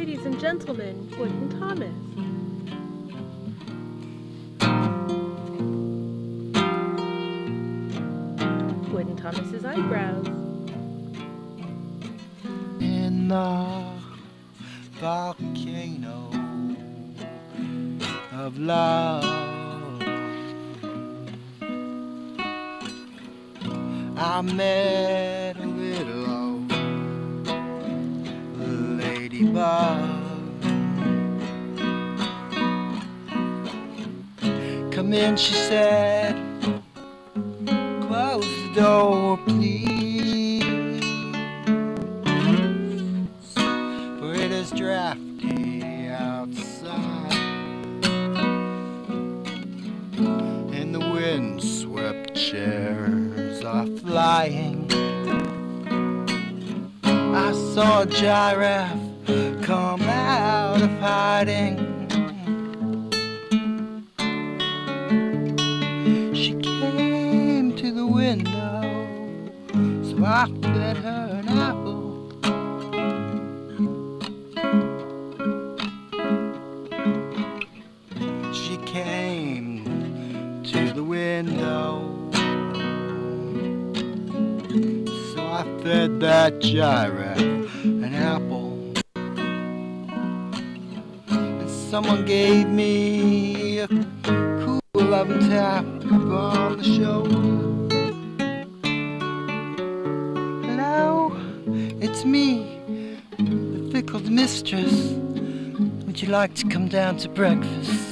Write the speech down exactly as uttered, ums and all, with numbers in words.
Ladies and gentlemen, woodenthomas. Woodenthomas' eyebrows. In the volcano of love, I met a little old ladybug. Come in, she said, close the door, please, for it is drafty outside, and the wind-swept chairs are flying. I saw a giraffe come out of hiding. She came to the window, so I fed her an apple. She came to the window, so I fed that giraffe an apple. And someone gave me a cool loving tap on the shoulder. Hello, it's me, the fickled mistress. Would you like to come down to breakfast?